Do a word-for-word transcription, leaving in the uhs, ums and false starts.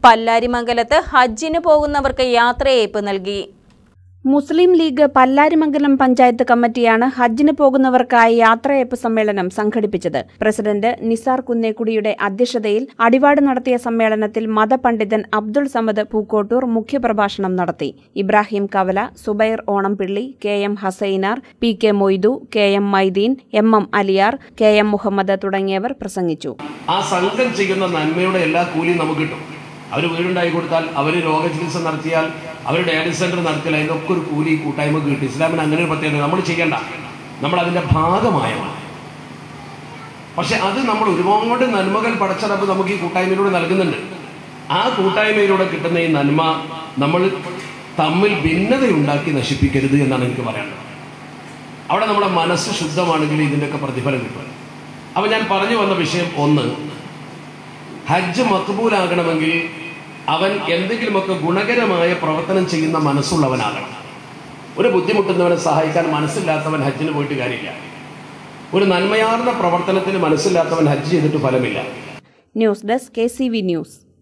പല്ലാരിമംഗലത്ത് ഹജ്ജിന് പോകുന്നവർക്ക് യാത്രയയപ്പ് നൽകി. മുസ്ലിം ലീഗ് പല്ലാരിമംഗലം പഞ്ചായത്ത് കമ്മിറ്റിയാണ് ഹജ്ജിന് പോകുന്നവർക്കായി യാത്രയയപ്പ് സമ്മേളനം സംഘടിപ്പിച്ചത്. പ്രസിഡന്റ് നിസാർ കുന്നേക്കുടിയുടെ അധ്യക്ഷതയിൽ അടിവാട് നടത്തിയ സമ്മേളനത്തിൽ മതപണ്ഡിതൻ അബ്ദുൾ സമദ് പൂക്കോട്ടൂർ മുഖ്യപ്രഭാഷണം നടത്തി. Ibrahim Kavala, Zubair Onampilly, K M Hasainar, P K Moidu, K M Maideen, M M Aliyar, K M Muhammad തുടങ്ങിയവർ പ്രസംഗിച്ചു. ആ സംഘം ചെയ്യുന്ന നന്മയുടെ എല്ലാ കൂലിയും നമുക്ക് കിട്ടും. അവർ വീടുണ്ടായി കൊടുത്താൽ, അവർ രോഗചികിത്സ നടത്തിയാൽ, അവർ ഡയാലിസിസ് സെന്റർ നടത്തിയാൽ, അതിനൊക്കെ ഒരു കൂലി കൂട്ടായ്മ കിട്ടും. ഇസ്ലാമിന് അങ്ങനെ ഒരു പ്രത്യേകത നമ്മൾ ചെയ്യേണ്ട, നമ്മൾ അതിൻ്റെ ഭാഗമായമാണ്. പക്ഷെ അത് നമ്മൾ ഒരുപാട് നന്മകൾ പടച്ചറപ്പ് നമുക്ക് ഈ കൂട്ടായ്മയിലൂടെ നൽകുന്നുണ്ട്. ആ കൂട്ടായ്മയിലൂടെ കിട്ടുന്ന ഈ നന്മ നമ്മൾ തമ്മിൽ ഭിന്നതയുണ്ടാക്കി നശിപ്പിക്കരുത് എന്നാണ് എനിക്ക് പറയാനുള്ളത്. അവിടെ നമ്മുടെ മനസ്സ് ശുദ്ധമാണെങ്കിൽ ഇതിൻ്റെയൊക്കെ പ്രതിഫലം കിട്ടും. അപ്പോൾ ഞാൻ പറഞ്ഞു വന്ന വിഷയം ഒന്ന്, ഹജ്ജ് മഖ്ബൂലാകണമെങ്കിൽ അവൻ എന്തെങ്കിലുമൊക്കെ ഗുണകരമായ പ്രവർത്തനം ചെയ്യുന്ന മനസ്സുള്ളവനാകണം. ഒരു ബുദ്ധിമുട്ടുന്നവനെ സഹായിക്കാൻ മനസ്സില്ലാത്തവൻ ഹജ്ജിന് പോയിട്ട് കാര്യമില്ല. ഒരു നന്മയാർന്ന പ്രവർത്തനത്തിന് മനസ്സില്ലാത്തവൻ ഹജ്ജ് ചെയ്തിട്ട് ഫലമില്ല. News desk K C V news.